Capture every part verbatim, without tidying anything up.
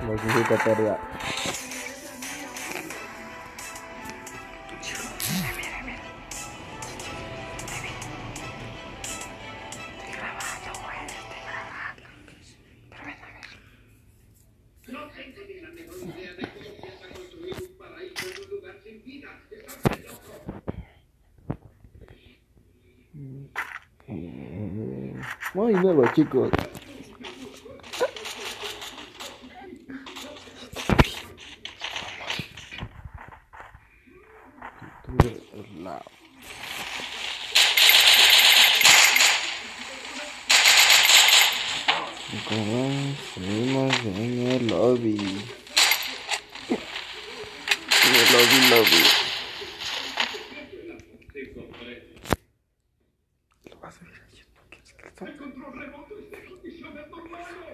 clasificatoria. Muy nuevo, chicos. Como seguimos en el lobby. En el lobby, lobby. Lo vas a ver ahí porque es que está. El control remoto está en condiciones normales.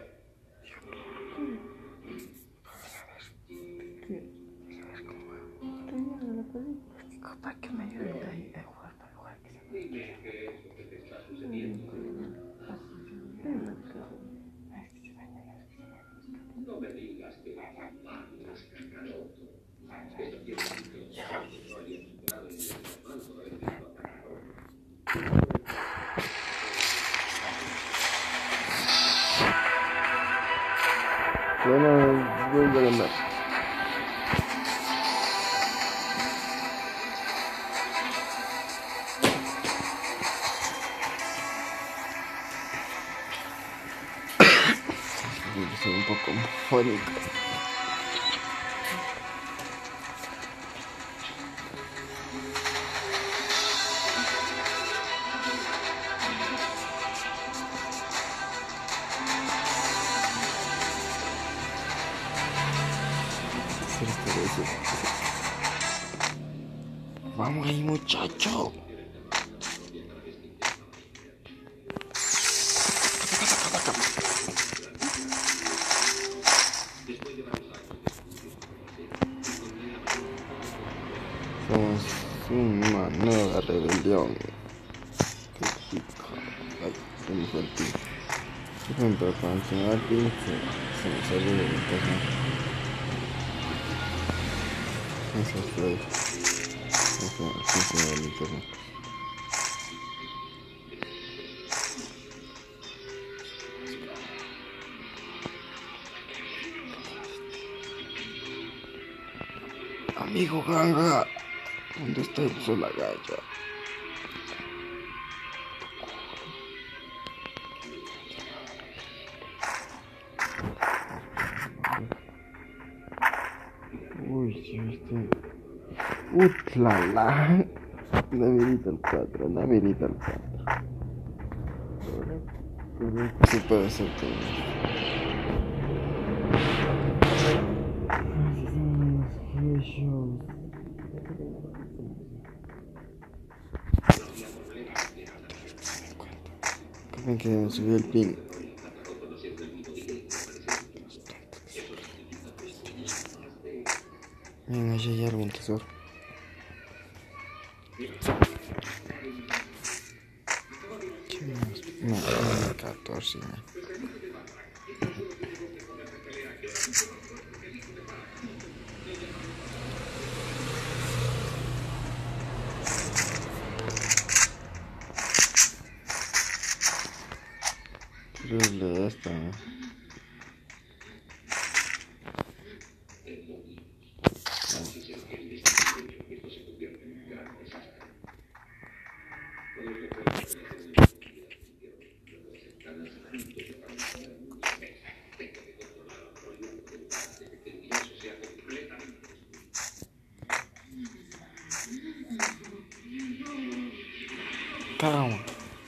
¿Para qué me ayuden de ahí? De jugar, para jugar. Dime qué es lo que te está sucediendo. No me digas que la mamá las cacaroto. Esto quiere decir que los padres no habían superado el nivel normal por haber sido atacados. Bueno, voy a ganar. Soy un poco fónico. Vamos ahí, muchacho. Somos una nueva rebelión. Qué chico. Ay, se me fue el pin. Por ejemplo, cuando se me va el pin, se, se me sale de mi casa. Eso es Floyd. Eso, así se me va el internet. Amigo ganga, ¿dónde está el sol la galla? Uy, ¿sí viste? ¡Utlala! La mirita al cuatro, la mirita al cuatro. ¿Qué puede ser todo esto? Creen que me subió el pin. Miren, allí hay algún tesoro. No, catorce. Terrible esta, ¿eh? Calma.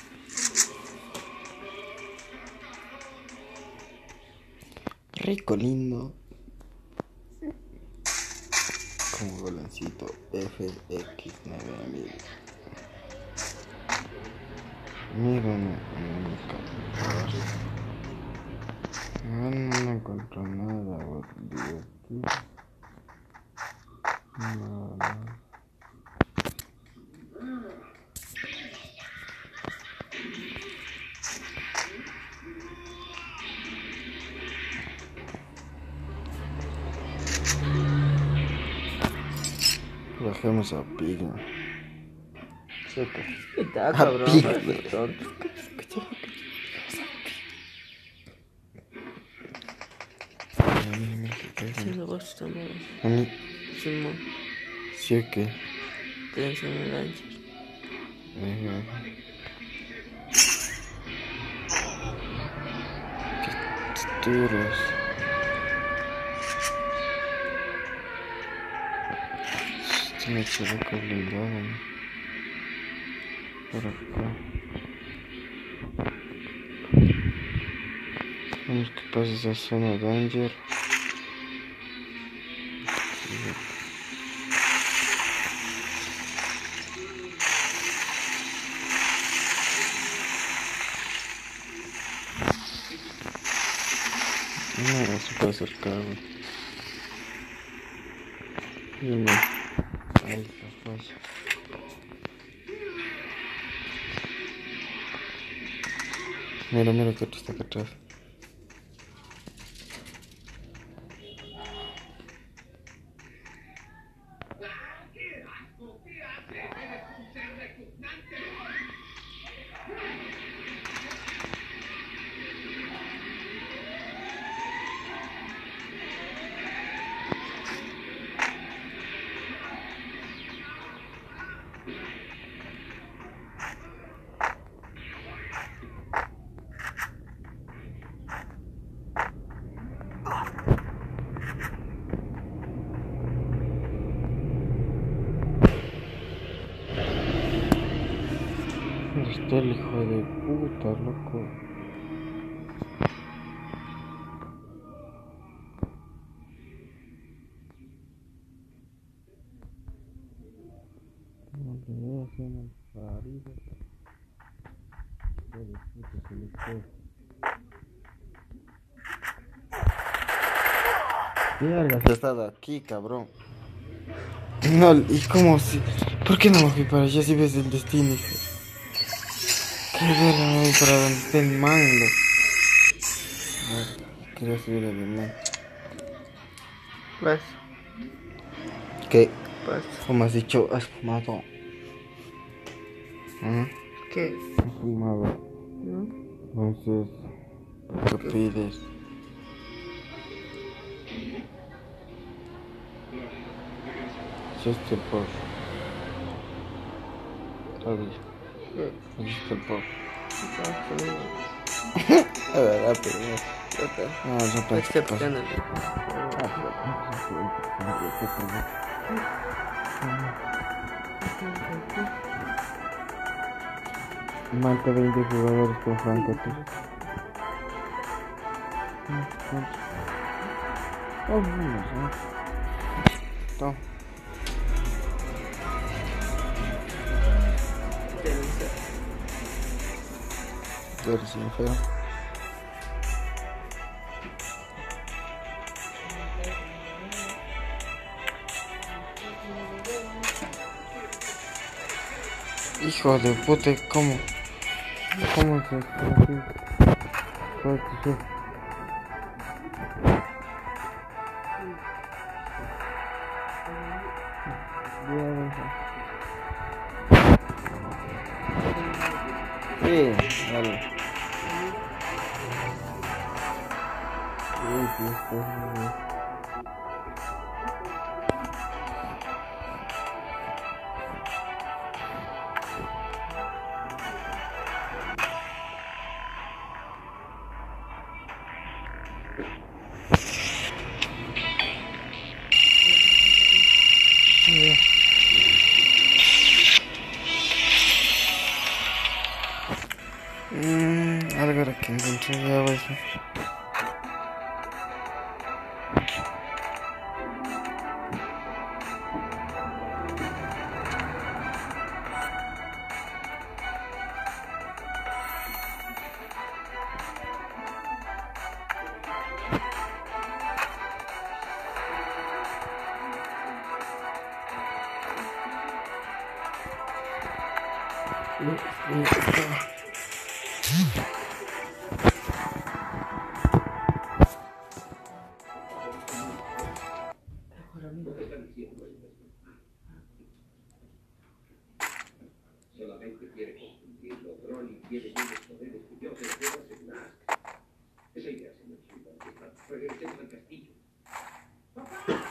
Rico, lindo. Como golancito F X nueve mil. Miren, no, no encuentro nada divertido. No, no. Bajemos a Pigma. Chuta. Está A cabrón. Pigma. Parece tonto. Sí, me gusta también. A mí, Simón. sí o qué. Quédense en el ancho. Ajá. Qué turros. Este me chaleco blindado, ¿no? Por acá. Vamos que pase esa zona danger. No, se puede acercar, güey. Dime. Ahí está, pues. Mira, mira que otro está acá atrás. ¿Dónde está el hijo de puta, loco? No le veo haciendo el parido. Hijo de puta, se le fue. Mierda, se ha estado aquí, cabrón. No, y como si... ¿Por qué no me fui para allá si ves el destino, hijo? Qué verga, me voy para donde esté el mando. No, quería subir el man. ¿Vas? ¿Qué? ¿Vas? Como has dicho, has fumado. ¿Ah? ¿Qué? Has fumado. ¿No? Entonces, ¿qué pides? Si este por... ¿Sabes? ¿Qué? Este por... Ah, sonido. La verdad, pero... Chuta. No, no pensé que pasa. Excepcional. Manta veinte jugadores con Franco, tú. Oh, no, no. No. Tú eres un feo. Hijo de puta, ¿cómo? ¿Cómo se hace? Sí, dale. Uy, Dios, por favor. Mmm, algo era que encontré ya, güey. Solamente quiere confundirlo. Broly tiene menos poderes que yo, pero debo hacer más. Esa idea, señor Silver. Regresemos al castillo. ¡Papá!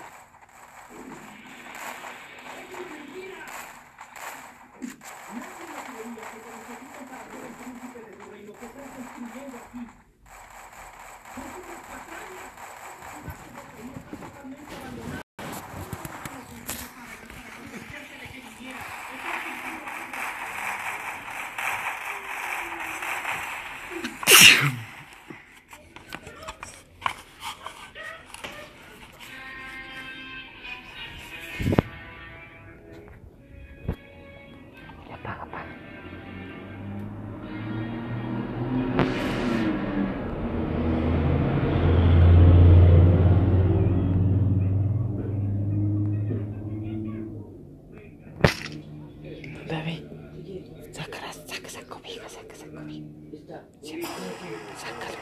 Bebé, sácala, saca esa cobija, saca esa cobija. Sí, sácala.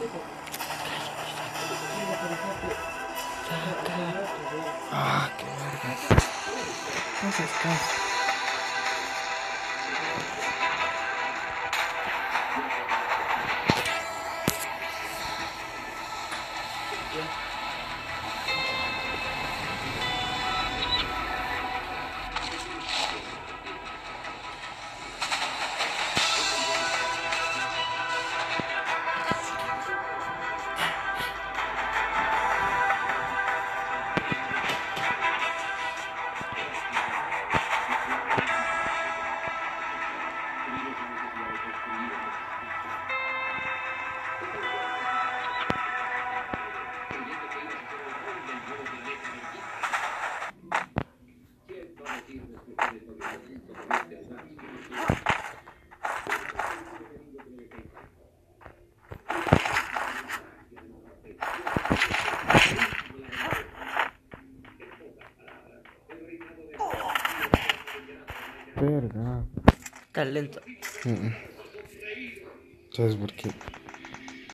Sácala. Ah, qué verga. No seas caso. Verga. Está lento. Mm. ¿Sabes por qué?